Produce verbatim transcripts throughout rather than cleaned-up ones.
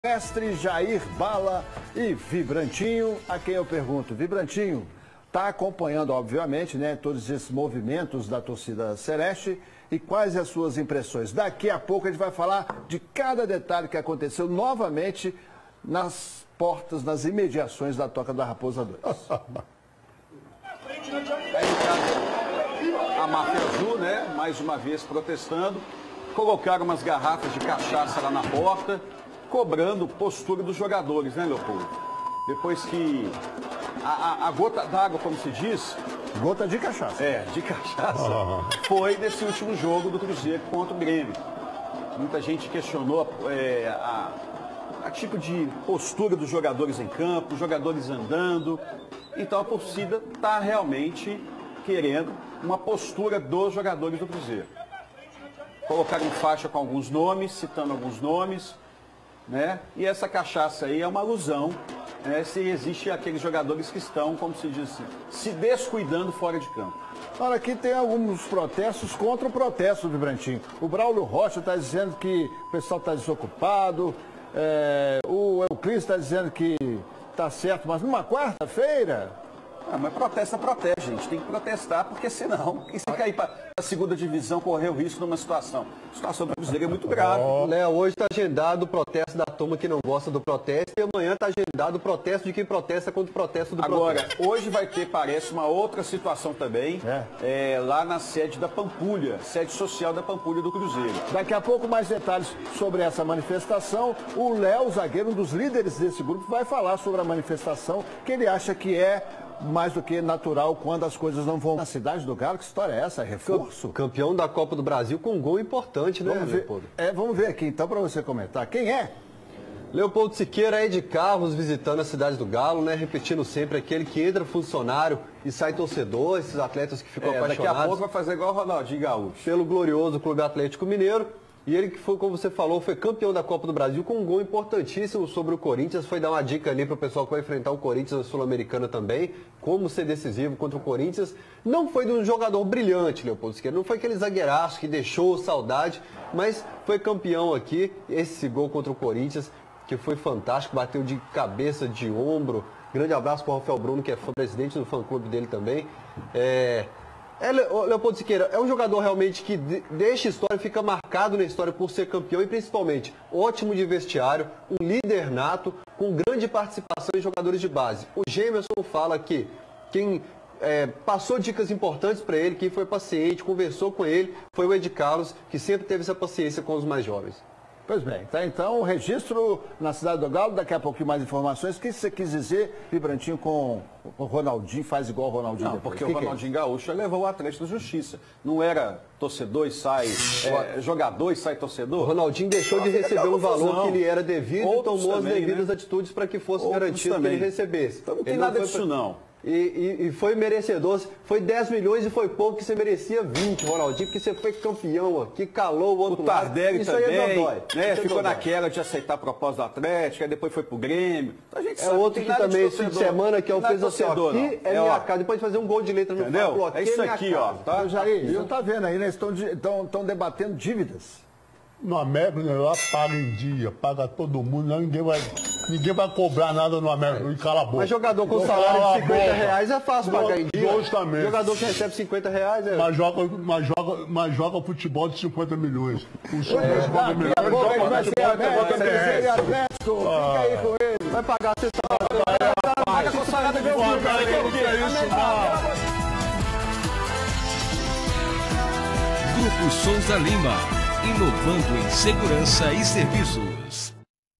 Mestre Jair Bala e Vibrantinho, a quem eu pergunto, Vibrantinho, está acompanhando, obviamente, né, todos esses movimentos da torcida celeste e quais as suas impressões? Daqui a pouco a gente vai falar de cada detalhe que aconteceu novamente nas portas, nas imediações da Toca da Raposa dois. A máfia azul, né, mais uma vez protestando, colocaram umas garrafas de cachaça lá na porta, cobrando postura dos jogadores, né, Leopoldo? Depois que a, a, a gota d'água, como se diz... Gota de cachaça. É, de cachaça. Oh. Foi desse último jogo do Cruzeiro contra o Grêmio. Muita gente questionou é, a, a tipo de postura dos jogadores em campo, os jogadores andando. Então a torcida está realmente querendo uma postura dos jogadores do Cruzeiro. Colocaram faixa com alguns nomes, citando alguns nomes. Né? E essa cachaça aí é uma alusão, né, se existe aqueles jogadores que estão, como se diz assim, se descuidando fora de campo. Olha, aqui tem alguns protestos contra o protesto, Vibrantinho. O Braulio Rocha está dizendo que o pessoal está desocupado, é, o Euclides está dizendo que está certo, mas numa quarta-feira... Ah, mas protesta, protege, gente. Tem que protestar, porque senão, e se cair para a segunda divisão, correr o risco numa situação. A situação do Cruzeiro é muito grave. Oh. Léo, hoje está agendado o protesto da turma que não gosta do protesto e amanhã está agendado o protesto de quem protesta contra o protesto do Agora, protesto. Agora, hoje vai ter, parece, uma outra situação também, é. É, lá na sede da Pampulha, sede social da Pampulha do Cruzeiro. Daqui a pouco mais detalhes sobre essa manifestação. O Léo, zagueiro, um dos líderes desse grupo, vai falar sobre a manifestação, que ele acha que é mais do que natural quando as coisas não vão na cidade do Galo. Que história é essa? É reforço? Campeão da Copa do Brasil com um gol importante, né, vamos ver, Leopoldo? É, vamos ver aqui então para você comentar. Quem é? Leopoldo Siqueira é de carros visitando a cidade do Galo, né? Repetindo sempre aquele que entra funcionário e sai torcedor, esses atletas que ficam é, apaixonados. Daqui a pouco vai fazer igual o Ronaldinho Gaúcho. Pelo glorioso Clube Atlético Mineiro. E ele que foi, como você falou, foi campeão da Copa do Brasil com um gol importantíssimo sobre o Corinthians. Foi dar uma dica ali para o pessoal que vai enfrentar o Corinthians na Sul-Americana também, como ser decisivo contra o Corinthians. Não foi de um jogador brilhante, Leopoldo Siqueira, não foi aquele zagueiraço que deixou saudade, mas foi campeão aqui. Esse gol contra o Corinthians, que foi fantástico, bateu de cabeça, de ombro. Grande abraço para o Rafael Bruno, que é presidente do fã-clube dele também. É... É, Leopoldo Siqueira, é um jogador realmente que deixa história, fica marcado na história por ser campeão e principalmente ótimo de vestiário, um líder nato, com grande participação em jogadores de base. O Gemerson fala que quem é, passou dicas importantes para ele, quem foi paciente, conversou com ele, foi o Ed Carlos, que sempre teve essa paciência com os mais jovens. Pois bem, tá então o registro na cidade do Galo, daqui a pouquinho mais informações. O que você quis dizer, Vibrantinho, com o Ronaldinho, faz igual o Ronaldinho? Não, depois. porque que o Ronaldinho é? Gaúcho levou o Atlético da Justiça. Não era torcedor e sai, é, jogador e sai torcedor? O Ronaldinho deixou de receber um valor que ele era devido e tomou também, as devidas né? atitudes para que fosse Outros garantido também. que ele recebesse. Então não tem ele nada não disso pra... não. E, e, e foi merecedor, foi dez milhões e foi pouco, que você merecia vinte, Ronaldinho, porque você foi campeão aqui, calou o outro o Tardelli lado. também, é dodói, né? Isso Ficou é naquela de aceitar a proposta do Atlético, aí depois foi pro Grêmio. Então, a gente é sabe outro que, que também, esse fim de semana, que é o fez assim, ó, aqui não. é, é minha ó, casa, depois de fazer um gol de letra no entendeu? Fábio, é isso é aqui, casa. ó. Tá? Jair, você tá vendo aí, né? Estão, estão, estão debatendo dívidas. No América, né, lá paga em dia, paga todo mundo, não, ninguém, vai, ninguém vai cobrar nada no América, e cala a boca. Mas jogador com Não salário cala de cinquenta reais é fácil pagar em dia. Justamente. Jogador que recebe cinquenta reais é... Mas joga, mas, joga, mas joga futebol de cinquenta milhões. O cinquenta milhões Daqui a pouco joga vai ser futebol América, de Cruzeiro e Atlético. Fica aí com ele. Vai pagar a cesta. Paga com salário do meu filho, cara. Não é isso, não. Grupo Souza Lima, inovando em segurança e serviços.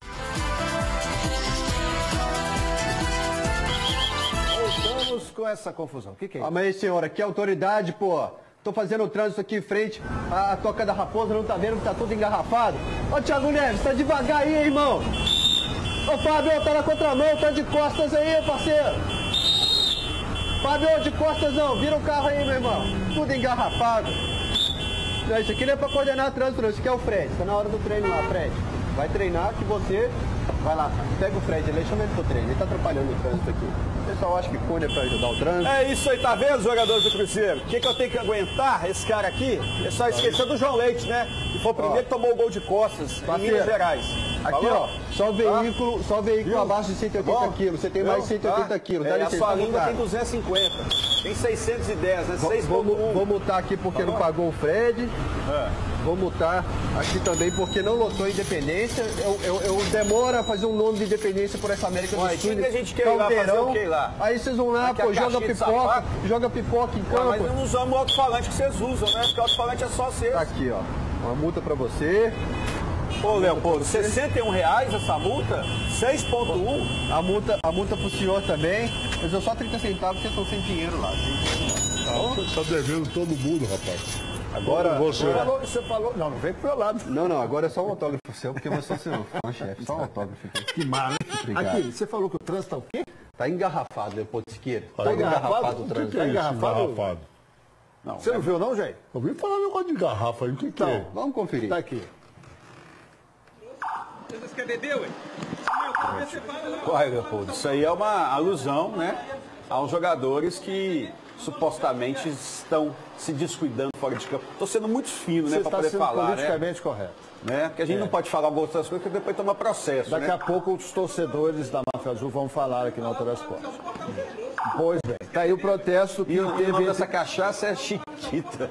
Voltamos com essa confusão. O que, que é isso? Ah, mas senhora, que autoridade, pô. Tô fazendo o trânsito aqui em frente à Toca da Raposa, não tá vendo que tá tudo engarrafado? Ô, Thiago Neves, tá devagar aí, irmão. Ô, Fábio, tá na contramão, tá de costas aí, parceiro. Fábio, de costas não, vira o carro aí, meu irmão. Tudo engarrafado. Não, isso aqui não é pra coordenar trânsito, não. Isso aqui é o Fred. Tá na hora do treino lá, Fred. Vai treinar que você... Vai lá, pega o Fred ali, chama ele pro treino. Ele tá atrapalhando o trânsito aqui. O pessoal acha que Cunha é pra ajudar o trânsito. É isso aí, tá vendo, jogadores do Cruzeiro? O que, que eu tenho que aguentar esse cara aqui? É só esquecer do João Leite, né? Que foi o primeiro que tomou o gol de costas em Minas Gerais. Aqui, Falou? ó, só veículo, Ah. só veículo Viu? abaixo de cento e oitenta Bom, quilos. Você tem viu? mais de cento e oitenta Ah, quilos. é, Dá a licença, sua vamos língua multar. tem duzentos e cinquenta. Tem seiscentos e dez, né? seis ponto Vamos, um. vamos multar aqui porque não pagou o Fred. É. Vou multar aqui também porque não lotou a Independência. Eu, eu, eu demoro a fazer um nome de Independência por essa América do Olha, Sul. time que a gente quer ir lá fazer o quê lá? Aí vocês vão lá, Aqui a pô, joga caixinha de pipoca, sapato. joga pipoca em Pô, mas campo. não usamos o alto-falante que vocês usam, né? Porque o alto-falante é só vocês. Tá aqui, ó. Uma multa pra você. Ô, Leopoldo, sessenta e um reais essa multa? seis ponto um? A multa, a multa pro senhor também. Mas eu só trinta centavos porque estão sem dinheiro lá. Você está devendo todo mundo, rapaz. Agora, Você. Você falou, você falou, não, não vem pro meu lado. Não, não, agora é só um autógrafo seu, porque você é seu fã, chefe. Só um autógrafo aqui. Que mala. Obrigado. Aqui, você falou que o trânsito tá o quê? Tá engarrafado, Leopoldo Siqueira. Tá Tá engarrafado engarrafado? o O que, trânsito. que é isso, engarrafado? engarrafado? Não, Você não viu não, Jair? Eu vim falar um negócio de garrafa aí, o que, que é? Vamos conferir. Tá aqui. Vocês querem beber, ué? Olha, Leopoldo, isso aí é uma alusão, né, aos jogadores que supostamente estão se descuidando fora de campo. Estou sendo muito fino, né, Você para está poder sendo falar, né? politicamente correto. né? Porque a gente não pode falar outras coisas, porque depois toma processo, Daqui né? a pouco os torcedores da Máfia Azul vão falar aqui no Autoresporte. Pois bem, tá aí o protesto que E o nome teve... dessa cachaça é Chiquita.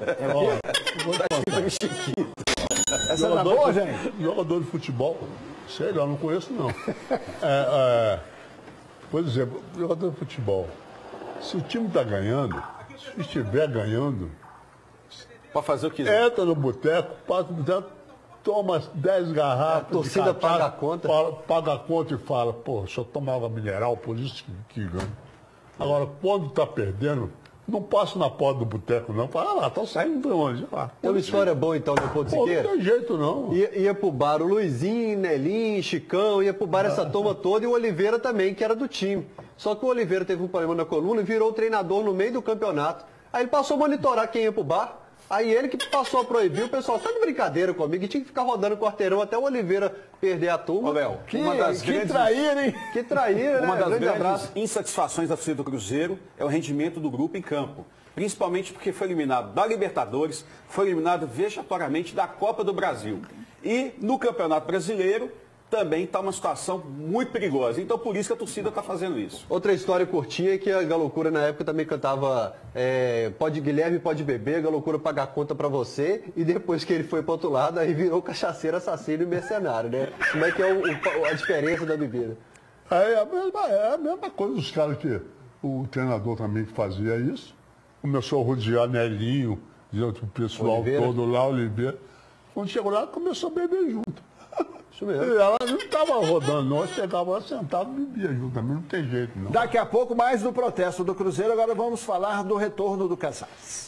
Ó, Chiquita. Essa era boa, gente? Jogador de futebol, sei lá, não conheço não. É, é, por exemplo, jogador de futebol, se o time está ganhando, se estiver ganhando, Pode fazer o que quiser. entra no boteco, passa no boteco, toma dez garrafas. A torcida de paga cachaça, a conta. fala- Paga a conta e fala, pô, só tomava mineral, por isso que, que ganha. Agora, quando está perdendo, não passa na porta do boteco, não. Fala, ah lá, estão saindo de onde? Ah, Tem uma história boa então, Leopoldo pô, não Siqueira. tem jeito não. Ia, ia pro bar o Luizinho, Nelinho, Chicão, ia pro bar essa turma toda e o Oliveira também, que era do time. Só que o Oliveira teve um problema na coluna e virou treinador no meio do campeonato. Aí ele passou a monitorar quem ia pro bar. Aí ele que passou a proibir, o pessoal tá de brincadeira comigo e tinha que ficar rodando o quarteirão até o Oliveira perder a turma. Ô, Léo, Que, uma das que grandes... traíra, hein? Que traíra, Uma né? das Grande grandes abraço. insatisfações da torcida do Cruzeiro é o rendimento do grupo em campo. Principalmente porque foi eliminado da Libertadores, foi eliminado vexatoriamente da Copa do Brasil. E no Campeonato Brasileiro também está uma situação muito perigosa. Então por isso que a torcida está fazendo isso. Outra história curtinha é que a Galocura na época também cantava é, Pode Guilherme, pode beber, a Galocura paga a conta pra você. E depois que ele foi pro outro lado, aí virou cachaceiro, assassino e mercenário, né? Como é que é o, o, a diferença da bebida? É a mesma, é a mesma coisa dos caras que o treinador também que fazia isso. Começou a rodear Nelinho, e outro pessoal Oliveira. todo lá, Oliveira. Quando chegou lá, começou a beber junto. Isso mesmo. E ela não estava rodando, não. Chegava lá sentado e bebia junto. Também não tem jeito, não. Daqui a pouco, mais do protesto do Cruzeiro, agora vamos falar do retorno do Casares.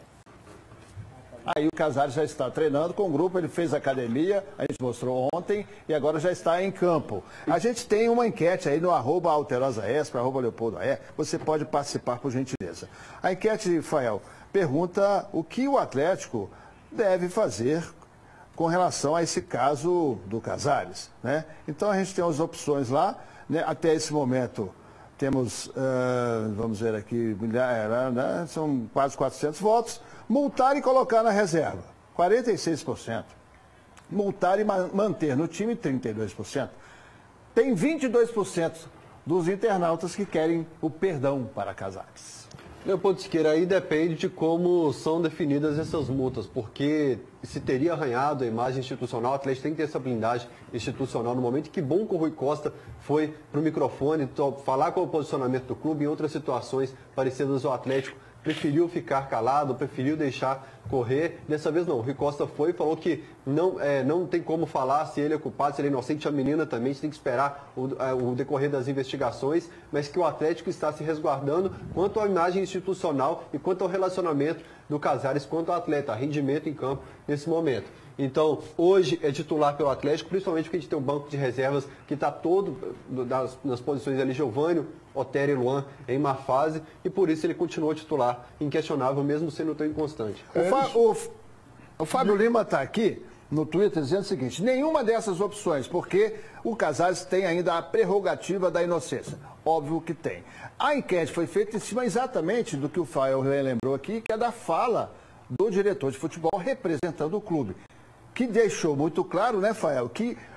Aí o Casares já está treinando com o grupo, ele fez academia, a gente mostrou ontem, e agora já está em campo. A gente tem uma enquete aí no arroba alterosaesp, arroba Leopoldo Aé, você pode participar por gentileza. A enquete, Rafael, pergunta o que o Atlético deve fazer com relação a esse caso do Casares, né? Então a gente tem as opções lá, né? Até esse momento temos, ah, vamos ver aqui, milha- né? São quase quatrocentos votos. Multar e colocar na reserva, quarenta e seis por cento. Multar e ma- manter no time, trinta e dois por cento. Tem vinte e dois por cento dos internautas que querem o perdão para Casares. Leopoldo Siqueira, aí depende de como são definidas essas multas, porque se teria arranhado a imagem institucional, o Atlético tem que ter essa blindagem institucional no momento. Que bom que o Rui Costa foi para o microfone to- falar com o posicionamento do clube em outras situações parecidas ao Atlético. Preferiu ficar calado, preferiu deixar correr. Dessa vez não, o Rui Costa foi e falou que não, é, não tem como falar se ele é culpado, se ele é inocente. A menina também, você tem que esperar o, é, o decorrer das investigações, mas que o Atlético está se resguardando quanto à imagem institucional e quanto ao relacionamento do Casares quanto ao atleta, rendimento em campo nesse momento. Então, hoje é titular pelo Atlético, principalmente porque a gente tem um banco de reservas que está todo das, nas posições ali, Giovânio, Otério e Luan em má fase, e por isso ele continua titular, inquestionável, mesmo sendo tão inconstante. O, Fá- o F- o Fábio Lima está aqui no Twitter dizendo o seguinte: nenhuma dessas opções, porque o Casares tem ainda a prerrogativa da inocência. Óbvio que tem. A enquete foi feita em cima exatamente do que o Fael lembrou aqui, que é da fala do diretor de futebol representando o clube, que deixou muito claro, né, Fael, que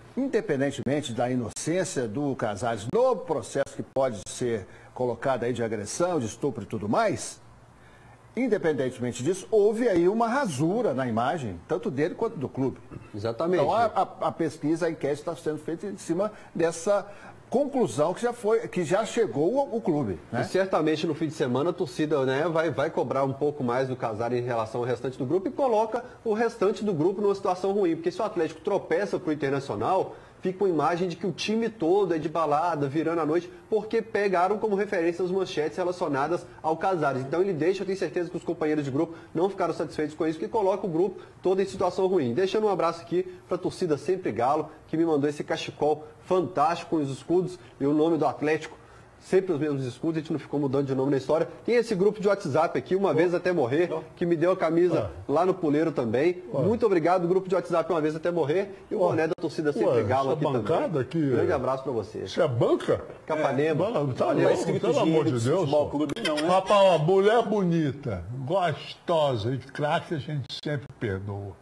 independentemente da inocência do Casares no processo que pode ser colocado aí de agressão, de estupro e tudo mais, independentemente disso, houve aí uma rasura na imagem, tanto dele quanto do clube. Exatamente. Então a, a, a pesquisa, a enquete está sendo feita em cima dessa conclusão que já foi, que já chegou ao, ao clube. Né? E certamente no fim de semana a torcida, né, vai, vai cobrar um pouco mais do Casares em relação ao restante do grupo e coloca o restante do grupo numa situação ruim. Porque se o Atlético tropeça para o Internacional, fica uma imagem de que o time todo é de balada, virando a noite, porque pegaram como referência as manchetes relacionadas ao Casares. Então ele deixa, eu tenho certeza que os companheiros de grupo não ficaram satisfeitos com isso, que coloca o grupo todo em situação ruim. Deixando um abraço aqui para a torcida Sempre Galo, que me mandou esse cachecol fantástico com os escudos e o nome do Atlético. Sempre os mesmos escudos, a gente não ficou mudando de nome na história. Tem esse grupo de WhatsApp aqui, uma oh. vez até morrer, oh. que me deu a camisa oh. lá no Puleiro também. Oh. Muito obrigado, grupo de WhatsApp, uma vez até morrer. E o oh. boné da torcida Sempre Galo aqui também. Aqui, um grande abraço para você. Isso é banca? Capanema. É, tá louco, pelo amor de Deus. Clube, não, né? Rapaz, uma mulher bonita, gostosa e craque, a gente sempre perdoa.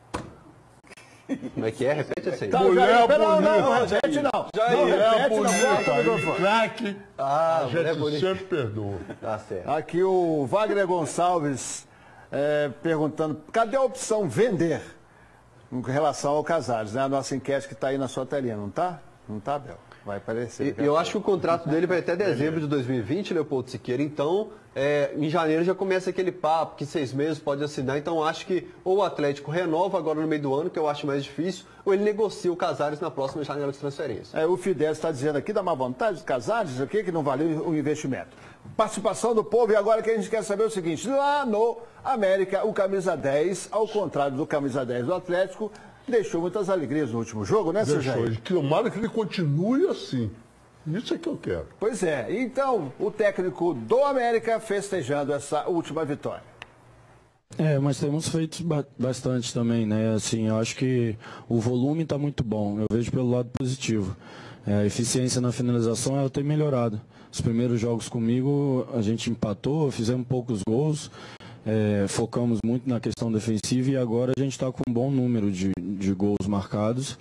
Como é que é? Repete assim. Tá, mulher já, bonita. Não, não, não repete não. Já não, mulher repete, bonita, não, craque, ah, a gente bonita. sempre perdoa. Tá certo. Aqui o Wagner Gonçalves é, perguntando, cadê a opção vender em relação ao Casares? Né? A nossa enquete que está aí na sua telinha, não está? Não está, Bel? Vai aparecer. Eu acho que o contrato dele vai até dezembro de dois mil e vinte, Leopoldo Siqueira. Então, é, em janeiro já começa aquele papo que seis meses pode assinar. Então, acho que ou o Atlético renova agora no meio do ano, que eu acho mais difícil, ou ele negocia o Casares na próxima janela de transferência. É, o Fidesz está dizendo aqui da má vontade dos Casares, aqui que não valeu o investimento. Participação do povo, e agora que a gente quer saber o seguinte, lá no América, o camisa dez, ao contrário do camisa dez do Atlético, deixou muitas alegrias no último jogo, né, seu Jair? Tomara que ele continue assim. Isso é que eu quero. Pois é. Então, o técnico do América festejando essa última vitória. É, mas temos feito ba bastante também, né? Assim, eu acho que o volume está muito bom. Eu vejo pelo lado positivo. É, a eficiência na finalização ela tem melhorado. Os primeiros jogos comigo a gente empatou, fizemos poucos gols. É, focamos muito na questão defensiva e agora a gente está com um bom número de, de gols marcados.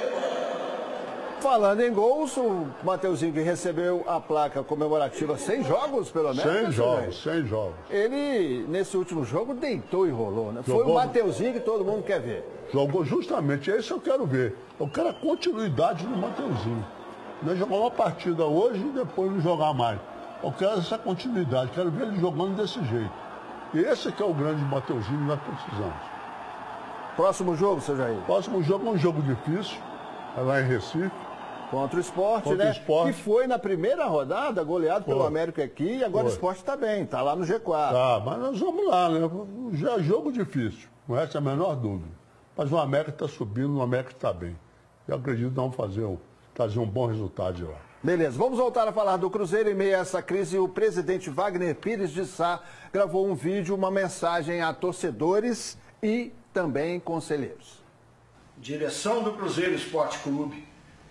Falando em gols, o Mateuzinho que recebeu a placa comemorativa cem jogos, pelo menos. cem jogos, cem jogos. Ele, nesse último jogo, deitou e rolou, né? Jogou, foi o Mateuzinho que todo mundo quer ver. Jogou justamente, é isso que eu quero ver. Eu quero a continuidade do Mateuzinho. Não jogar uma partida hoje e depois não jogar mais. Eu quero essa continuidade, quero ver ele jogando desse jeito. E esse que é o grande Mateuzinho que nós precisamos. Próximo jogo, seu Jair? Próximo jogo é um jogo difícil, é lá em Recife. Contra o Sport, Contra né? O Sport. Que foi na primeira rodada, goleado foi. pelo América aqui, e agora foi. O Sport está bem, está lá no G quatro. Tá, mas nós vamos lá, né? Já é jogo difícil, não é essa a menor dúvida. Mas o América está subindo, o América está bem. Eu acredito que vamos fazer, trazer um bom resultado de lá. Beleza, vamos voltar a falar do Cruzeiro. Em meio a essa crise, o presidente Wagner Pires de Sá gravou um vídeo, uma mensagem a torcedores e também conselheiros. Direção do Cruzeiro Esporte Clube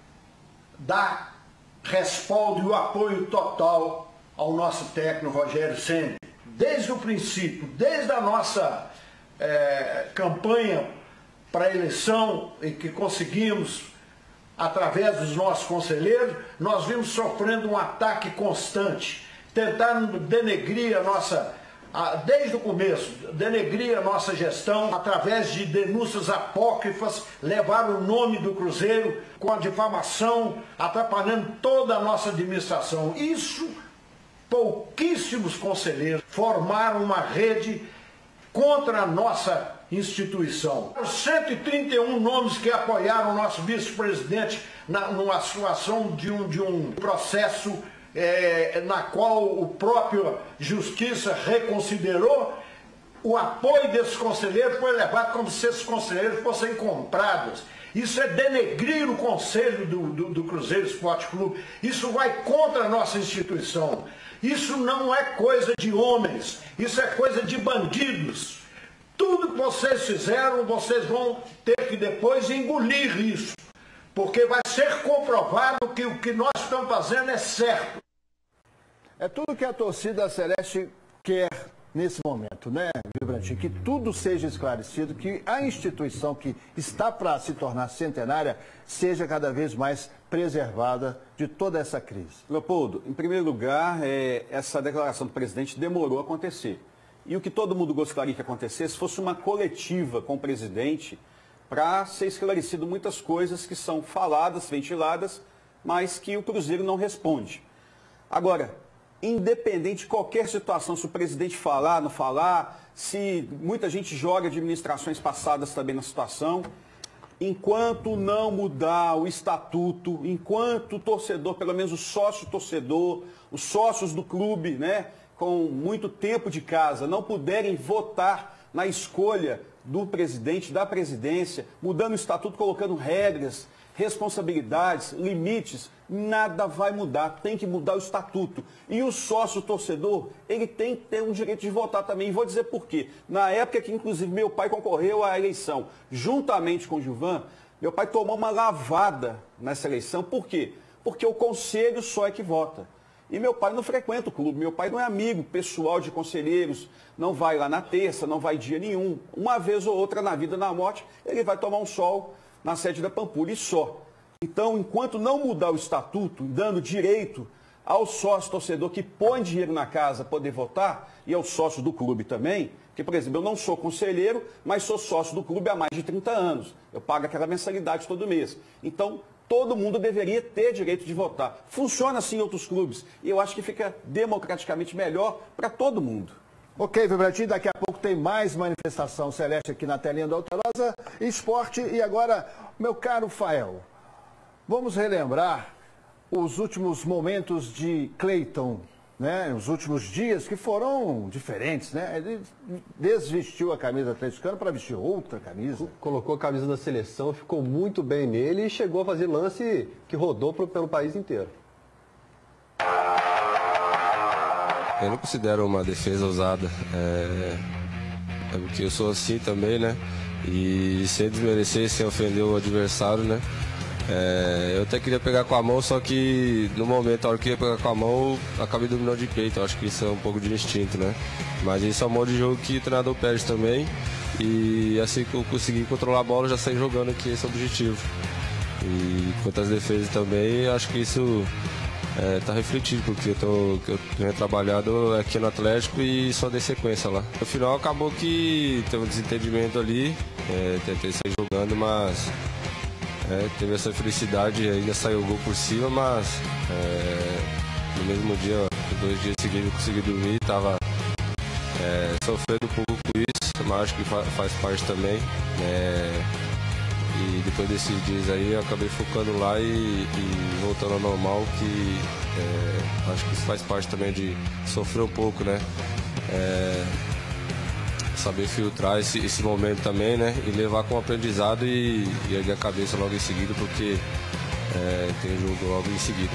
dá respaldo e o apoio total ao nosso técnico Rogério Ceni. Desde o princípio, desde a nossa é, campanha para a eleição em que conseguimos, através dos nossos conselheiros, nós vimos sofrendo um ataque constante, tentando denegrir a nossa, a, desde o começo, denegrir a nossa gestão, através de denúncias apócrifas, levar o nome do Cruzeiro com a difamação, atrapalhando toda a nossa administração. Isso, pouquíssimos conselheiros formaram uma rede contra a nossa instituição. Os cento e trinta e um nomes que apoiaram o nosso vice-presidente numa situação de um, de um processo é, na qual o próprio Justiça reconsiderou, o apoio desses conselheiros foi levado como se esses conselheiros fossem comprados. Isso é denegrir o conselho do, do, do Cruzeiro Esporte Clube. Isso vai contra a nossa instituição. Isso não é coisa de homens, isso é coisa de bandidos. Tudo que vocês fizeram, vocês vão ter que depois engolir isso, porque vai ser comprovado que o que nós estamos fazendo é certo. É tudo que a torcida celeste quer nesse momento, né, Vibrantinho, que tudo seja esclarecido, que a instituição que está para se tornar centenária seja cada vez mais preservada de toda essa crise. Leopoldo, em primeiro lugar, é, essa declaração do presidente demorou a acontecer. E o que todo mundo gostaria que acontecesse fosse uma coletiva com o presidente para ser esclarecido muitas coisas que são faladas, ventiladas, mas que o Cruzeiro não responde. Agora, independente de qualquer situação, se o presidente falar, não falar, se muita gente joga administrações passadas também na situação, enquanto não mudar o estatuto, enquanto o torcedor, pelo menos o sócio-torcedor, os sócios do clube, né, com muito tempo de casa, não puderem votar na escolha do presidente, da presidência, mudando o estatuto, colocando regras, responsabilidades, limites, nada vai mudar, tem que mudar o estatuto. E o sócio-torcedor, ele tem que ter um direito de votar também. E vou dizer por quê. Na época que, inclusive, meu pai concorreu à eleição, juntamente com o Gilvan, meu pai tomou uma lavada nessa eleição. Por quê? Porque o conselho só é que vota. E meu pai não frequenta o clube, meu pai não é amigo pessoal de conselheiros, não vai lá na terça, não vai dia nenhum. Uma vez ou outra na vida, na morte, ele vai tomar um sol na sede da Pampulha e só. Então, enquanto não mudar o estatuto, dando direito ao sócio torcedor que põe dinheiro na casa poder votar, e ao sócio do clube também, que, por exemplo, eu não sou conselheiro, mas sou sócio do clube há mais de trinta anos. Eu pago aquela mensalidade todo mês. Então, todo mundo deveria ter direito de votar. Funciona assim em outros clubes. E eu acho que fica democraticamente melhor para todo mundo. Ok, Vibrantinho, daqui a pouco tem mais manifestação celeste aqui na telinha do Alterosa Esporte. E agora, meu caro Fael, vamos relembrar os últimos momentos de Cleiton, né? Os últimos dias que foram diferentes, né? Ele desvestiu a camisa atleticana para vestir outra camisa. Colocou a camisa da seleção, ficou muito bem nele e chegou a fazer lance que rodou pro, pelo país inteiro. Eu não considero uma defesa ousada, é, é porque eu sou assim também, né? E sem desmerecer, sem ofender o adversário, né? É, eu até queria pegar com a mão, só que no momento, a hora que eu ia pegar com a mão, eu acabei dominando de peito. Eu acho que isso é um pouco de instinto, né? Mas isso é um modo de jogo que o treinador pede também. E assim que eu conseguir controlar a bola, eu já saí jogando aqui, esse é o objetivo. E quanto às defesas também, acho que isso está é, refletido, porque eu, tô, eu tenho trabalhado aqui no Atlético e só dei sequência lá. No final acabou que teve um desentendimento ali, é, tentei sair jogando, mas é, teve essa felicidade, ainda saiu o gol por cima, mas é, no mesmo dia, dois dias seguidos eu consegui dormir, estava é, sofrendo um pouco com isso, mas acho que fa faz parte também. É, E depois desses dias aí eu acabei focando lá e, e voltando ao normal, que é, acho que isso faz parte também de sofrer um pouco, né? É, saber filtrar esse, esse momento também, né? E levar com aprendizado e, e erguer a cabeça logo em seguida, porque é, tem jogo logo em seguida.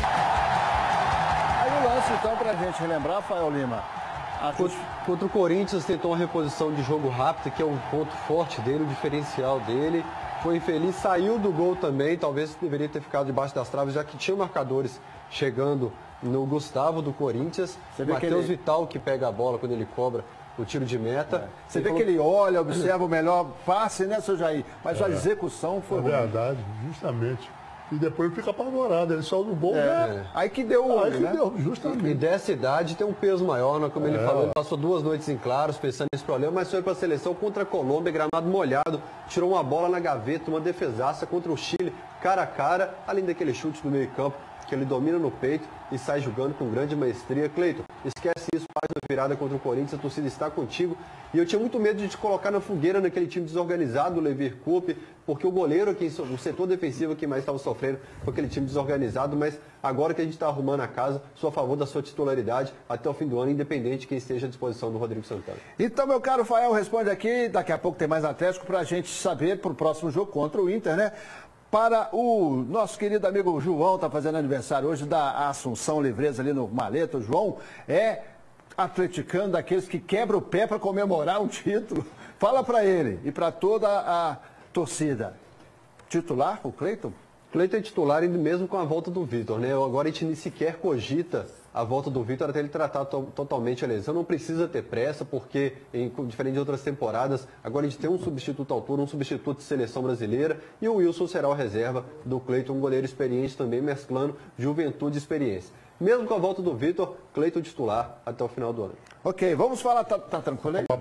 Aí o lance então pra gente relembrar, Rafael Lima. Contra, contra o Corinthians tentou uma reposição de jogo rápido, que é um ponto forte dele, o diferencial dele. Foi infeliz, saiu do gol também, talvez deveria ter ficado debaixo das traves, já que tinha marcadores chegando no Gustavo do Corinthians. Matheus ele... Vital que pega a bola quando ele cobra o tiro de meta. É. Você vê falou... que ele olha, observa o melhor passe, né, seu Jair? Mas é. a execução foi... É verdade, justamente. E depois fica apavorado, ele saiu do gol. É, né? Aí que deu o Aí olho, que né? deu, justamente. E dessa idade tem um peso maior, né? Como é. ele falou, ele passou duas noites em claros pensando nesse problema, mas foi para a seleção contra a Colômbia, gramado molhado, tirou uma bola na gaveta, uma defesaça contra o Chile, cara a cara, além daquele chute do meio campo, que ele domina no peito e sai jogando com grande maestria. Cleiton, esquece isso, faz uma virada contra o Corinthians, a torcida está contigo. E eu tinha muito medo de te colocar na fogueira naquele time desorganizado do Levir Coupe, porque o goleiro, quem, o setor defensivo que mais estava sofrendo foi aquele time desorganizado, mas agora que a gente está arrumando a casa, sou a favor da sua titularidade até o fim do ano, independente de quem esteja à disposição do Rodrigo Santana. Então, meu caro Fael, responde aqui, daqui a pouco tem mais Atlético para a gente saber para o próximo jogo contra o Inter, né? Para o nosso querido amigo João, está fazendo aniversário hoje da Assunção Livreza ali no Maleta. O João é atleticano daqueles que quebra o pé para comemorar um título. Fala para ele e para toda a torcida. Titular, o Cleiton? Cleiton é titular mesmo com a volta do Vitor, né? Agora a gente nem sequer cogita a volta do Vitor até ele tratar to totalmente a lesão. Não precisa ter pressa, porque, em, diferente de outras temporadas, agora a gente tem um substituto à altura, um substituto de seleção brasileira, e o Wilson será o reserva do Cleiton, um goleiro experiente também, mesclando juventude e experiência. Mesmo com a volta do Vitor, Cleiton titular até o final do ano. Ok, vamos falar, tá, tá tranquilo aí?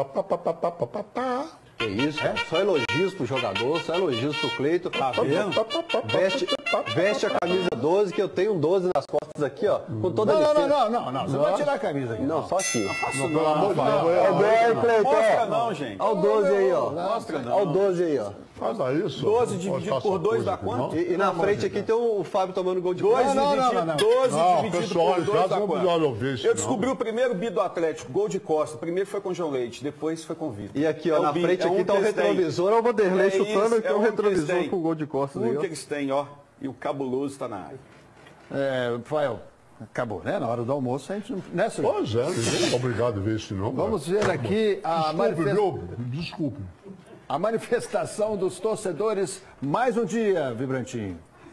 É isso, é? Só elogios pro jogador, só elogios pro Cleiton. Tá vendo? Veste, veste a camisa doze, que eu tenho um doze nas costas aqui, ó. Com toda não, a não, não, não, não, você vai tirar a camisa aqui. Não, só aqui. Não faço não, pelo amor de Deus. É bem, Cleiton. Mostra não, gente. Olha o doze aí, ó. Mostra não. Olha o doze aí, ó. Faz isso. doze dividido por dois dá quanto? E, e na frente aqui tem o Fábio tomando gol de dois doze dividido, doze dividido pessoal, por dois dá não quanto? melhor ouvir isso, Eu não. descobri o primeiro bi do Atlético, gol de Costa. Primeiro foi com João Leite, depois foi com Vitor. E aqui, ó, É um na bi, frente é um aqui tá o que eles têm. retrovisor, é o Vanderlei É chutando, isso, aqui é é o um que retrovisor eles têm. com gol de costas aí, Um ó. que eles têm, ó. E o cabuloso está na área. É, Rafael, acabou, né? Na hora do almoço a gente não... Né, senhor? Pois é, ninguém é obrigado a ver isso não. Vamos ver aqui a, Desculpe, manifesta... viu? Desculpe. a manifestação dos torcedores. Mais um dia, Vibrantinho.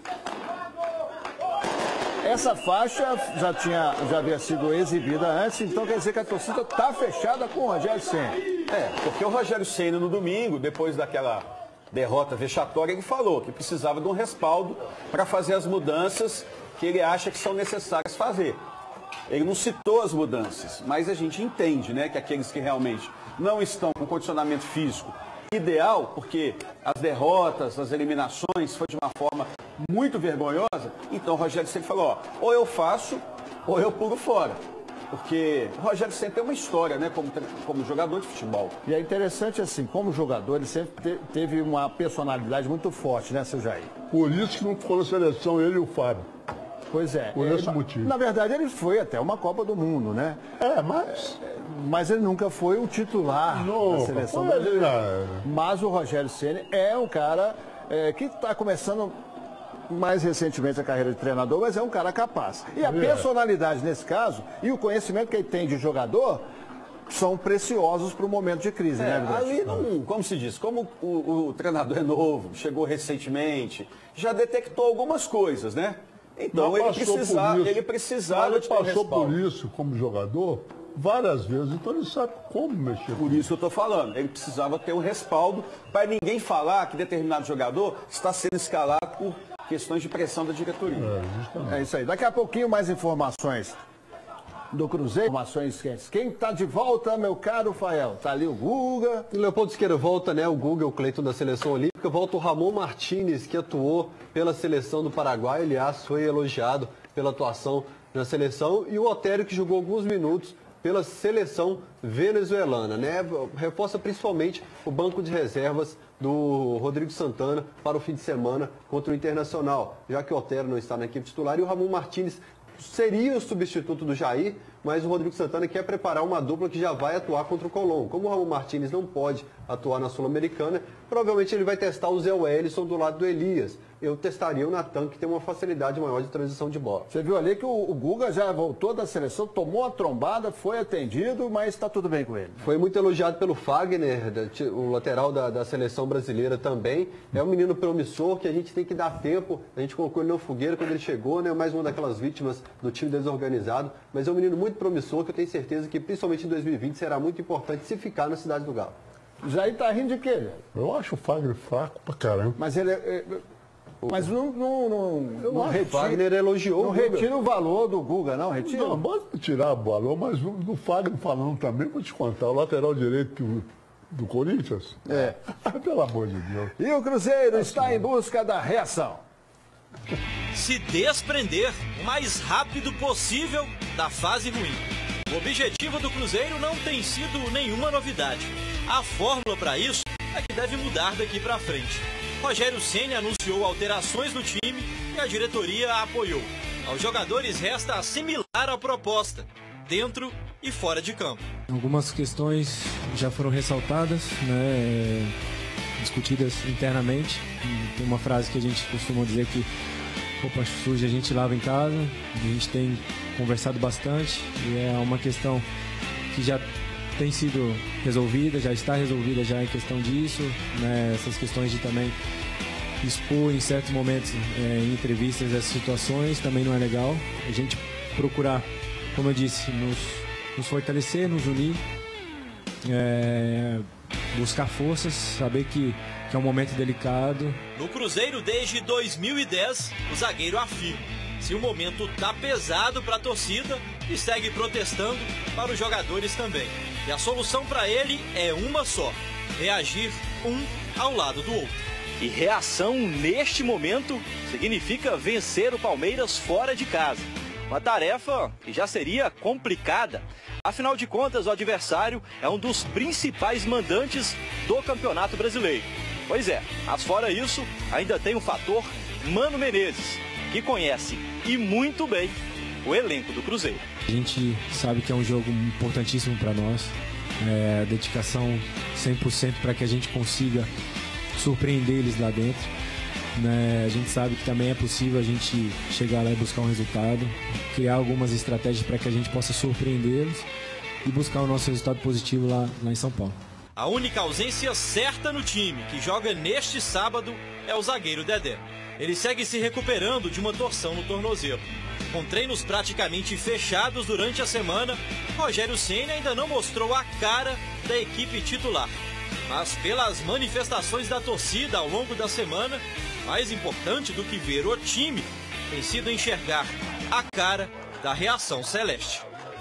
Essa faixa já, tinha, já havia sido exibida antes, então quer dizer que a torcida está fechada com o Rogério Ceni. É, porque o Rogério Ceni no domingo, depois daquela derrota vexatória, ele falou que precisava de um respaldo para fazer as mudanças que ele acha que são necessárias fazer. Ele não citou as mudanças, mas a gente entende, né, que aqueles que realmente não estão com condicionamento físico ideal, porque as derrotas, as eliminações foi de uma forma muito vergonhosa, então o Rogério Ceni falou, ó, ou eu faço ou eu pulo fora. Porque o Rogério Ceni tem uma história, né, como, como jogador de futebol. E é interessante assim, como jogador, ele sempre te, teve uma personalidade muito forte, né, seu Jair? Por isso que não ficou na seleção ele e o Fábio. Pois é. Por esse motivo. Na verdade, ele foi até uma Copa do Mundo, né? É, mas... Mas ele nunca foi o titular Não, da seleção foi brasileira. ele, né? Mas o Rogério Ceni é um cara é, que está começando mais recentemente a carreira de treinador, mas é um cara capaz. E a É. personalidade nesse caso e o conhecimento que ele tem de jogador são preciosos para o momento de crise, É, né, Vibrantinho? ali não, como se diz, como o, o treinador é novo, chegou recentemente, já detectou algumas coisas, né? Então Mas ele, passou precisa, por isso. ele precisava Ele de ter um passou respaldo. por isso como jogador várias vezes, então ele sabe como mexer. Por isso que eu estou falando, ele precisava ter um respaldo para ninguém falar que determinado jogador está sendo escalado por questões de pressão da diretoria. É, justamente. É isso aí. Daqui a pouquinho mais informações do Cruzeiro, informações quentes. Quem está de volta, meu caro Fael? Tá ali o Guga. E o Leopoldo Siqueira volta, né? O Guga, o Cleiton da Seleção Olímpica. Volta o Ramon Martínez, que atuou pela Seleção do Paraguai. Aliás, foi elogiado pela atuação na seleção. E o Otério, que jogou alguns minutos pela Seleção venezuelana, né? Reforça principalmente o banco de reservas do Rodrigo Santana para o fim de semana contra o Internacional, já que o Otério não está na equipe titular e o Ramon Martínez seria o substituto do Jair, mas o Rodrigo Santana quer preparar uma dupla que já vai atuar contra o Colón. Como o Ramon Martínez não pode atuar na Sul-Americana, provavelmente ele vai testar o Zé Wellison do lado do Elias. Eu testaria o Natan, que tem uma facilidade maior de transição de bola. Você viu ali que o, o Guga já voltou da seleção, tomou a trombada, foi atendido, mas está tudo bem com ele. Foi muito elogiado pelo Fagner, da- o lateral da, da seleção brasileira também. É um menino promissor que a gente tem que dar tempo. A gente colocou ele na fogueira quando ele chegou, né? Mais uma daquelas vítimas do time desorganizado. Mas é um menino muito promissor que eu tenho certeza que, principalmente em dois mil e vinte, será muito importante se ficar na cidade do Galo. Jair tá rindo de quê, velho? Eu acho o Fagner fraco pra caramba. Mas ele é... é- mas não, não, não, não acho que retira, o Fagner elogiou não o Guga. retira o valor do Guga, não? Retira? Não, pode tirar o valor, mas o do Fagner falando também, vou te contar, o lateral direito do, do Corinthians. É. Pelo amor de Deus. E o Cruzeiro está em busca da reação. Se desprender o mais rápido possível da fase ruim. O objetivo do Cruzeiro não tem sido nenhuma novidade. A fórmula para isso é que deve mudar daqui para frente. Rogério Ceni anunciou alterações no time e a diretoria a apoiou. Aos jogadores resta assimilar a proposta, dentro e fora de campo. Algumas questões já foram ressaltadas, né, discutidas internamente. Tem uma frase que a gente costuma dizer que roupa suja a gente lava em casa. A gente tem conversado bastante e é uma questão que já tem sido resolvida, já está resolvida já em questão disso, né, essas questões de também expor em certos momentos, é, em entrevistas, essas situações também não é legal. A gente procurar, como eu disse, nos, nos fortalecer, nos unir, é, buscar forças, saber que, que é um momento delicado. No Cruzeiro, desde dois mil e dez, o zagueiro afirma: se o momento tá pesado para a torcida, e segue protestando para os jogadores também. E a solução para ele é uma só: reagir um ao lado do outro. E reação neste momento significa vencer o Palmeiras fora de casa. Uma tarefa que já seria complicada. Afinal de contas, o adversário é um dos principais mandantes do Campeonato Brasileiro. Pois é, mas fora isso, ainda tem o fator Mano Menezes, que conhece e muito bem o elenco do Cruzeiro. A gente sabe que é um jogo importantíssimo para nós. É, dedicação cem por cento para que a gente consiga surpreender eles lá dentro, né? A gente sabe que também é possível a gente chegar lá e buscar um resultado, criar algumas estratégias para que a gente possa surpreendê-los e buscar o nosso resultado positivo lá, lá em São Paulo. A única ausência certa no time que joga neste sábado é o zagueiro Dedé. Ele segue se recuperando de uma torção no tornozelo. Com treinos praticamente fechados durante a semana, Rogério Ceni ainda não mostrou a cara da equipe titular. Mas pelas manifestações da torcida ao longo da semana, mais importante do que ver o time tem sido enxergar a cara da reação celeste.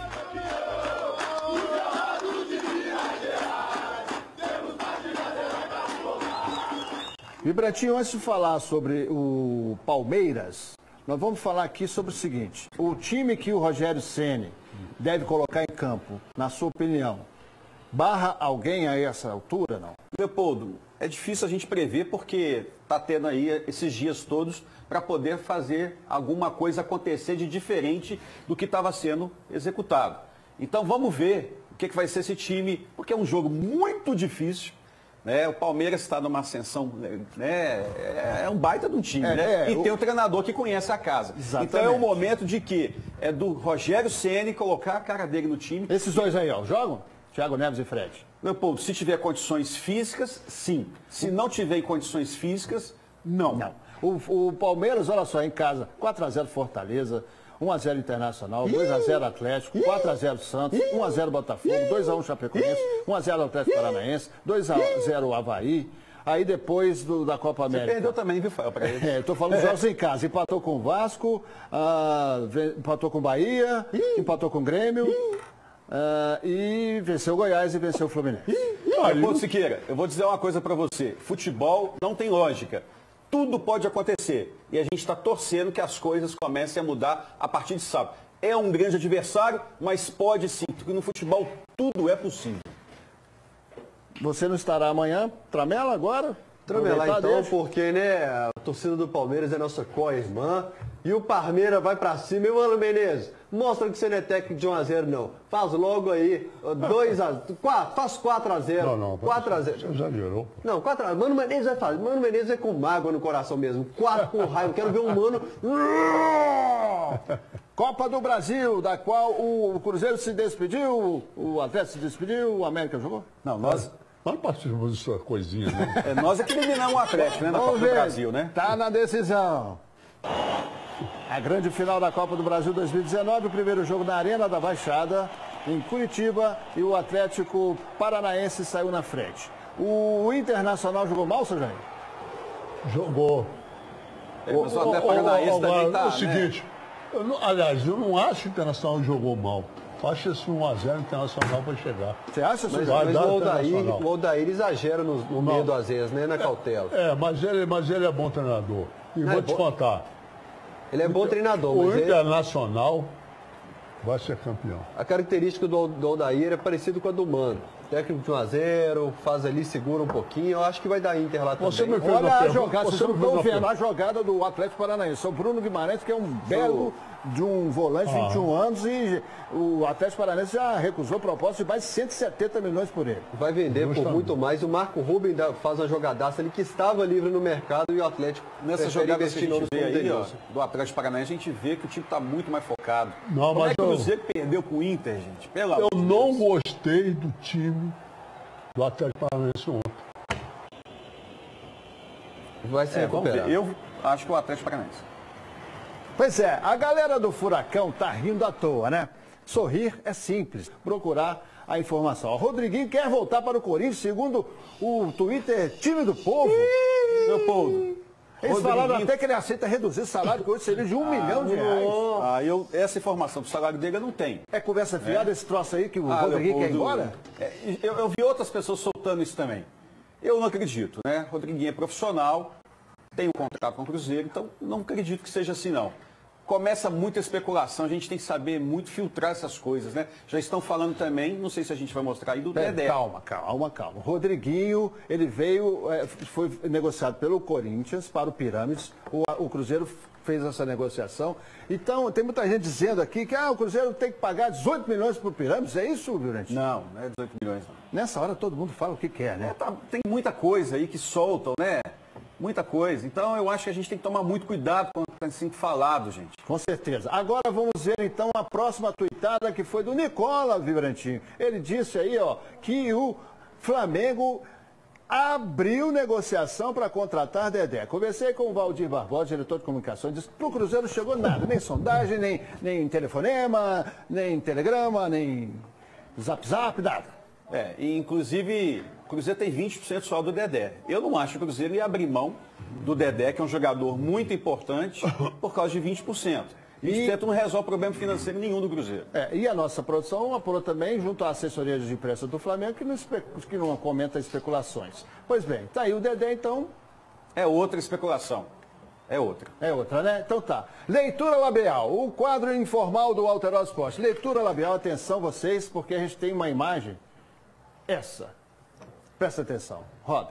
Vibrantinho, antes de falar sobre o Palmeiras, nós vamos falar aqui sobre o seguinte: o time que o Rogério Ceni deve colocar em campo, na sua opinião, barra alguém a essa altura, não? Leopoldo, é difícil a gente prever porque está tendo aí esses dias todos para poder fazer alguma coisa acontecer de diferente do que estava sendo executado. Então vamos ver o que, que vai ser esse time, porque é um jogo muito difícil. Né? O Palmeiras está numa ascensão, né? É um baita de um time, é, né? É, e o... tem um treinador que conhece a casa. Exatamente. Então é o momento de que é do Rogério Ceni colocar a cara dele no time. Esses dois aí, ó, jogam? Thiago Neves e Fred. Leopoldo, se tiver condições físicas, sim. Se não tiver condições físicas, não. Não. O, o Palmeiras, olha só, em casa, quatro a zero Fortaleza, um a zero Internacional, dois a zero Atlético, quatro a zero Santos, um a zero Botafogo, dois a um Chapecoense, um a zero Atlético Paranaense, dois a zero Avaí. Aí depois do, da Copa América. Você perdeu também, viu, Fael, para ele? É, estou falando de jogos em casa. Empatou com o Vasco, uh, empatou com o Bahia, empatou com o Grêmio. Uh, e venceu o Goiás e venceu o Fluminense. Leopoldo Siqueira, eu vou dizer uma coisa para você: futebol não tem lógica, tudo pode acontecer e a gente está torcendo que as coisas comecem a mudar a partir de sábado. É um grande adversário, mas pode sim, porque no futebol tudo é possível. Você não estará amanhã? Tramela agora? Tramela então, deixa. Porque né, a torcida do Palmeiras é nossa co-irmã. E o Palmeiras vai pra cima, e Mano Menezes, mostra que você não é técnico de um a zero, não. Faz logo aí, dois a zero, faz quatro a zero. Não, não, quatro a zero. Você exagerou. Não, quatro a zero. Mano Menezes vai fazer. Mano Menezes é com mágoa no coração mesmo. quatro com raiva. Quero ver um Mano. Copa do Brasil, da qual o Cruzeiro se despediu, o Atlético se despediu, o América jogou? Não, nós. Nós participamos dessa coisinha, né? É, nós é que eliminamos o Atlético, né? Na Copa do Brasil, né? Tá na decisão. A grande final da Copa do Brasil dois mil e dezenove, o primeiro jogo na Arena da Baixada, em Curitiba, e o Atlético Paranaense saiu na frente. O Internacional jogou mal, seu Jair? Jogou. É, mas o Atlético Paranaense também tá, é o seguinte, né? eu não, aliás, eu não acho que o Internacional jogou mal. Eu acho que esse um a zero Internacional vai chegar. Você acha, mas, mas o, Odair, o Odair exagera no, no medo às vezes, né? Na cautela. É, é mas, ele, mas ele é bom treinador. E não, vou é te bom... contar. Ele é bom treinador, o mas Internacional ele... vai ser campeão. A característica do, do Odair é parecida com a do Mano. Técnico de um a zero, faz ali, segura um pouquinho. Eu acho que vai dar Inter lá você também. Me fez Olha a jogada, vocês não estão vendo a jogada do Atlético Paranaense. O Bruno Guimarães, que é um belo de um volante de ah. vinte e um anos, e o Atlético Paranaense já recusou proposta de mais de cento e setenta milhões por ele. Vai vender Justamente. por muito mais. O Marco Rubem faz uma jogadaça ali que estava livre no mercado e o Atlético nessa jogada que a gente vê aí, ó, do Atlético Paranaense, a gente vê que o time está muito mais focado. Não, Como mas é que o eu... Cruzeiro perdeu com o Inter, gente? Pelo eu amor não de Deus. gostei do time do Atlético Paranaense ontem. vai se É, recuperar. Eu acho que o Atlético Paranaense. Pois é, a galera do Furacão tá rindo à toa, né? Sorrir é simples, procurar a informação. O Rodriguinho quer voltar para o Corinthians, segundo o Twitter Time do Povo. Leopoldo. Eles falaram Rodriguinho- até que ele aceita reduzir o salário, que hoje seria de um milhão de reais. Ah, eu, essa informação do salário dele eu não tenho. É conversa fiada esse troço aí que o Ah, Rodriguinho quer ir Leopoldo, embora? é, eu, eu vi outras pessoas soltando isso também. Eu não acredito, né? Rodriguinho é profissional, tem um contrato com o Cruzeiro, então não acredito que seja assim, não. Começa muita especulação, a gente tem que saber muito filtrar essas coisas, né? Já estão falando também, não sei se a gente vai mostrar aí, do É, Dedé. calma, calma, calma. O Rodriguinho, ele veio, é, foi negociado pelo Corinthians para o Pirâmides. O, o Cruzeiro fez essa negociação. Então, tem muita gente dizendo aqui que ah, o Cruzeiro tem que pagar dezoito milhões para o Pirâmides. É isso, Durante? Não, não é dezoito milhões, não. Nessa hora todo mundo fala o que quer, né? É, tá- tem muita coisa aí que soltam, né? Muita coisa. Então eu acho que a gente tem que tomar muito cuidado quando está assim falado, gente. Com certeza. Agora vamos ver então a próxima tuitada que foi do Nicola Vibrantinho. Ele disse aí, ó, que o Flamengo abriu negociação para contratar Dedé. Conversei com o Valdir Barbosa, diretor de comunicação, disse que pro Cruzeiro não chegou nada, nem sondagem, nem, nem telefonema, nem telegrama, nem zap zap, nada. É, e inclusive o Cruzeiro tem vinte por cento só do Dedé. Eu não acho que o Cruzeiro ia abrir mão do Dedé, que é um jogador muito importante, por causa de vinte por cento. vinte por cento não resolve problema financeiro nenhum do Cruzeiro. É, e a nossa produção apurou também, junto à assessoria de imprensa do Flamengo, que não, espe- que não comenta especulações. Pois bem, tá aí o Dedé, então, É outra especulação. É outra. é outra, né? Então tá. Leitura labial, o quadro informal do Alterosa Esporte. Leitura labial, atenção vocês, porque a gente tem uma imagem, essa. Presta atenção, roda.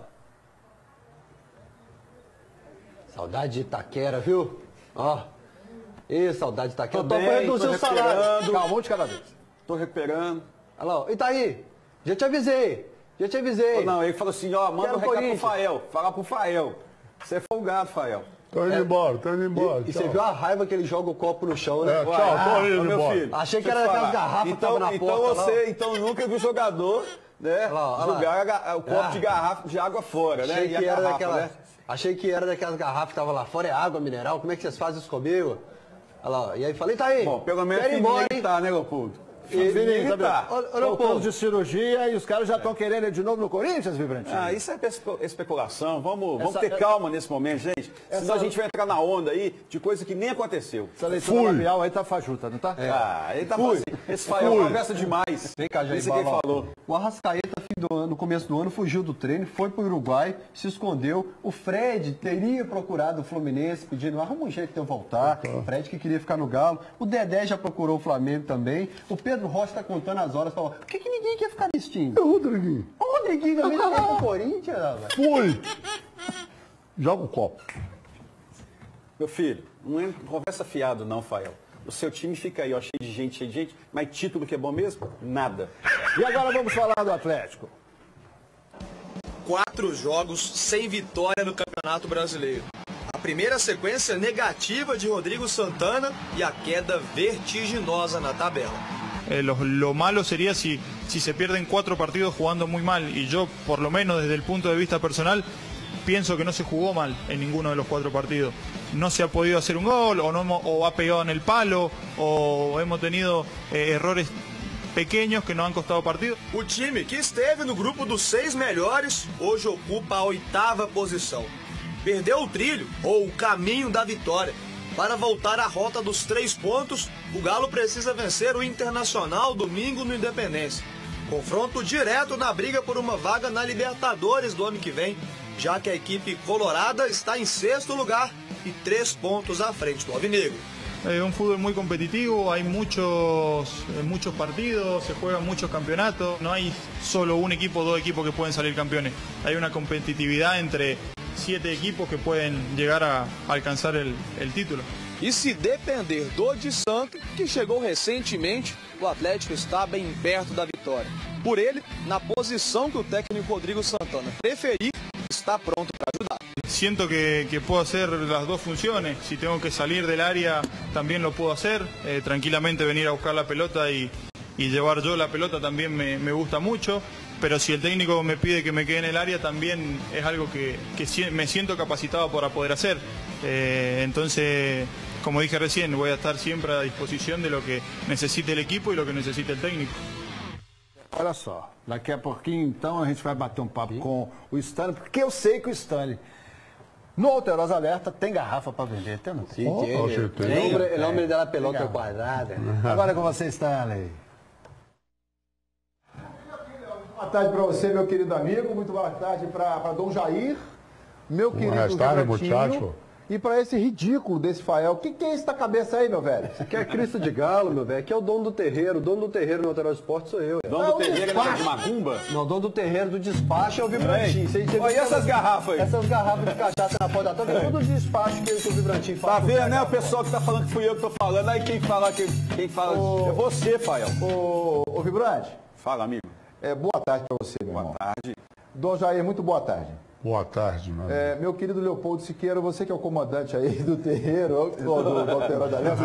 Saudade de Itaquera, viu? Ó. Ê, saudade de Itaquera. Tô Tô bem, pra reduzir tô o salário. recuperando. Calma, um de cada vez. Tô recuperando. Olha lá, ó. E tá aí? Já te avisei. Já te avisei. Ô, não, ele falou assim, ó, manda Quero um recado pro Corinthians. Fael. Fala pro Fael. Você é folgado, Fael. Tô indo embora, tô indo embora. E, e tchau. você viu a raiva que ele joga o copo no chão, né? É, tchau, tô indo Ô, meu embora. filho, Achei que deixa era eu te daquelas falar. garrafas que então, tava na então porta lá, você então nunca viu jogador, né, Olha lá, olha lá. jogar a ga- o copo Ah. de garrafa de água fora, né? Achei E que, a era garrafa, daquela, né? achei que era daquelas garrafas que estavam lá fora, é água mineral. Como é que vocês fazem isso comigo? Olha lá, ó. E aí falei, tá aí. Bom, pelo menos quero ir ninguém embora, hein? tá, né, Leopoldo? E- Vinícius, Ele tá. Gabriel, Ô, ô, voltamos Leopoldo. de cirurgia e os caras já estão querendo ir de novo no Corinthians, Vibrantinho? Ah, isso é espe- especulação. Vamos, vamos Essa- ter calma nesse momento, gente. Essa- Senão a gente vai entrar na onda aí de coisa que nem aconteceu. Essa leitura Fui. labial aí tá fajuta, não tá? Ah, ele tá fazendo. Esse Fael conversa demais. Vem cá, Jair Isso que ele Bala, ó. falou. O Arrascaeta, fim do ano, no começo do ano, fugiu do treino, foi para o Uruguai, se escondeu. O Fred teria procurado o Fluminense, pedindo, arruma um jeito de eu voltar. O Fred que queria ficar no Galo. O Dedé já procurou o Flamengo também. O Pedro Rocha está contando as horas. Falou, por que, que ninguém quer ficar nesse time? É o Rodriguinho. O Rodriguinho também já vai pro Corinthians, velho. Fui. Joga o copo. Meu filho, não é conversa fiado não, Fael. O seu time fica aí, ó, cheio de gente, cheio de gente, mas título que é bom mesmo? Nada. E agora vamos falar do Atlético. Quatro jogos sem vitória no Campeonato Brasileiro. A primeira sequência negativa de Rodrigo Santana e a queda vertiginosa na tabela. Eh, lo, lo malo sería si, si se pierden cuatro partidos jugando muy mal, y yo, por lo menos desde el punto de vista personal, pienso que no se jugó mal en ninguno de los cuatro partidos. No se ha podido hacer un gol, o, no hemos- o ha pegado en el palo, o hemos tenido eh, errores pequeños que nos han costado partidos. O time que esteve no grupo dos seis melhores hoje ocupa a oitava posição. Perdeu o trilho ou o caminho da vitória. Para voltar à rota dos três pontos, o Galo precisa vencer o Internacional domingo no Independência. Confronto direto na briga por uma vaga na Libertadores do ano que vem, já que a equipe colorada está em sexto lugar e três pontos à frente do Alvinegro. Es un fútbol muy competitivo, hay muchos, eh, muchos partidos, se juegan muchos campeonatos, no hay solo un equipo o dos equipos que pueden salir campeones. Hay una competitividad entre siete equipos que pueden llegar a alcanzar el, el título. E se depender do de Santo, que chegou recentemente, o Atlético está bem perto da vitória. Por ele, na posição que o técnico Rodrigo Santana preferir, está pronto para ajudar. Siento que, que puedo hacer las dos funciones, si tengo que salir del área también lo puedo hacer, eh, tranquilamente venir a buscar la pelota y, y llevar yo la pelota también me, me gusta mucho, pero si el técnico me pide que me quede en el área, también es algo que, que si- me siento capacitado para poder hacer. Eh, entonces, como dije recién, voy a estar siempre a disposición de lo que necesite el equipo y lo que necesite el técnico. Olha só, daqui a pouquinho então a gente vai bater um papo com o Stanley, porque eu sei que o Stanley, no Alterosa Alerta, tem garrafa para vender, tem ou não tem? Sim, tem. com certeza. El hombre, el hombre de la Tem pelota garrafa. quadrada. Agora é com você, Stanley. Boa tarde para você, meu querido amigo. Muito boa tarde para Dom Jair, meu querido Buenas tardes, Gilbertinho, muchacho. e para esse ridículo desse Fael. O que, que é isso da cabeça aí, meu velho? Isso aqui é Cristo de Galo, meu velho. Aqui é o dono do terreiro. O dono do terreiro no Alterosa Esporte sou eu. Dono do terreiro é de Macumba? Não, o dono do terreiro do despacho é o Vibrantinho. Você entendeu? Olha, e essas garrafas aí? Essas garrafas de cachaça na porta toda, é tudo despacho que, que o Vibrantinho faz. Tá vendo, né? O pessoal que tá falando que fui eu que tô falando. Aí quem fala, quem, quem fala Ô, é você, Fael. Ô, ô Vibrante, Fala, amigo. é, boa tarde para você, meu Boa irmão. tarde. Dom Jair, muito boa tarde. Boa tarde, meu amigo. É, meu querido Leopoldo Siqueira, você que é o comandante aí do terreiro, do, do, do Alterosa Alerta.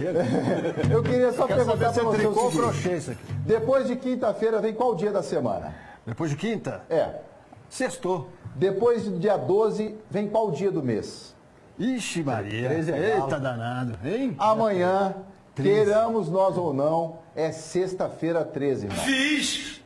Eu queria só Quero perguntar saber para se você é o tricô ou seguinte. crochê isso aqui. Depois de quinta-feira vem qual dia da semana? Depois de quinta, É. sextou. Depois do dia doze vem qual dia do mês? Ixi, Maria. treze é Eita, galo. danado. Hein? Amanhã, treze. queiramos nós ou não, é sexta-feira treze, irmão. Fiz!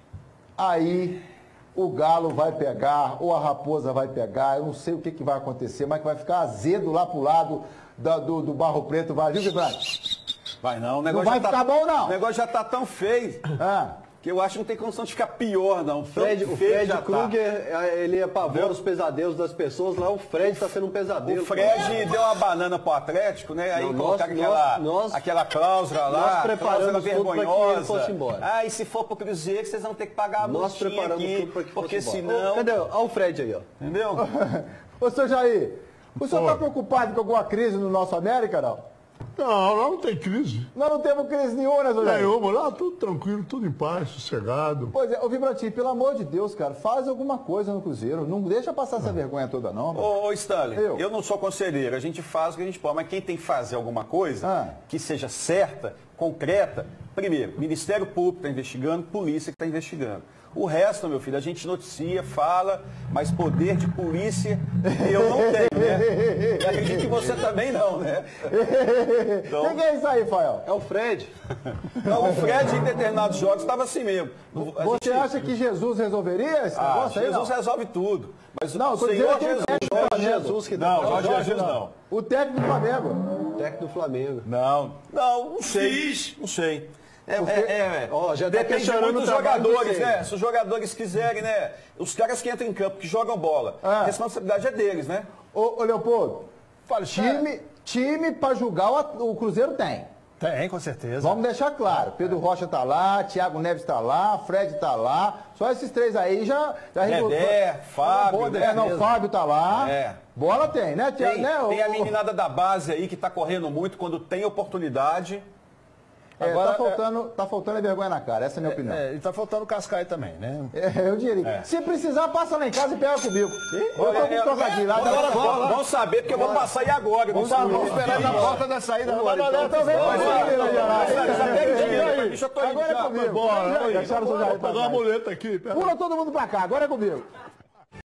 Aí o galo vai pegar, ou a raposa vai pegar, eu não sei o que, que vai acontecer, mas que vai ficar azedo lá pro lado da- do, do Barro Preto, vai, viu, Vibrante? Vai não, o Não negócio vai já ficar tá, bom, não. O negócio já tá tão feio Ah, que eu acho que não tem condição de ficar pior, não. O Fred, Tão o feio Fred já tá. Krueger, ele apavora os pesadelos das pessoas. Lá o Fred está sendo um pesadelo. O Fred deu uma banana pro Atlético, né? Aí Não, colocaram nós- aquela, nós- aquela cláusula lá, nós preparamos cláusula tudo pra que ele vergonhosa. fosse embora. Ah, e se for pro Cruzeiro, vocês vão ter que pagar a Nós multinha preparamos aqui, tudo para que porque fosse embora. senão... Ô, cadê? Olha o Fred aí, ó. Entendeu? ô, seu Jair, o senhor está preocupado com alguma crise no nosso América, não? Não, lá não tem crise. Nós não temos crise nenhuma, né, seu Jair? Nenhuma, lá tudo tranquilo, tudo em paz, sossegado. Pois é, ô Vibrantinho, pelo amor de Deus, cara, faz alguma coisa no Cruzeiro. Não deixa passar essa vergonha toda, não. mano. Ô, ô Stanley, Eu. eu. não sou conselheiro, a gente faz o que a gente pode, mas quem tem que fazer alguma coisa Ah. que seja certa, concreta, primeiro, Ministério Público está investigando, polícia que está investigando. O resto, meu filho, a gente noticia, fala, mas poder de polícia eu não tenho, né? E acredito que você também não, né? Então- Quem que é isso aí, Fael? É o Fred. Não, o Fred em determinados jogos estava assim mesmo. A Você gente- acha que Jesus resolveria esse Ah, negócio aí, Jesus não? resolve tudo. Mas Não, eu o tô Senhor dizendo que Jesus... ele é Jorge Jesus que Não, tá- Jorge Jorge Jesus não. O técnico do Flamengo. técnico do Flamengo. Não, não, não sei. Fiz. Não sei. É, Porque- é, é, Ó, já tá depende questionando muito o dos trabalho do jogadores, Ceni. né? Se os jogadores quiserem, né? Os caras que entram em campo, que jogam bola, Ah. a responsabilidade é deles, né? Ô, ô Leopoldo, time, time pra julgar o, o Cruzeiro tem. Tem, com certeza. Vamos deixar claro. Pedro Rocha tá lá, Thiago Neves tá lá, Fred tá lá. Só esses três aí já... já Dedé, Fábio, Boa, né? é, não, Fábio tá lá. É. Bola tem, né, Thiago? Tem, né, tem a ô- meninada da base aí que tá correndo muito quando tem oportunidade. É, Agora, tá, faltando, tá faltando a vergonha na cara, essa é a minha opinião. É, e tá faltando o Cascaio também, né? É, eu diria. Se precisar, passa lá em casa e pega comigo. Eu tô Olha, com eu- um trocadilho lá. Agora, dá- vamos, vamos saber, porque eu vou passar aí agora. Vamos no dar- estúdio. vamos esperar na porta da saída. Olha, olha, tô vendo Olha, você, olha, Minas Gerais. olha, já pega o dinheiro, Aí, bicho, eu tô indo agora é já. comigo. Bora, Já, aí, já, já, já, já, vou pegar já. a muleta aqui. Pera. Pula todo mundo pra cá, agora é comigo.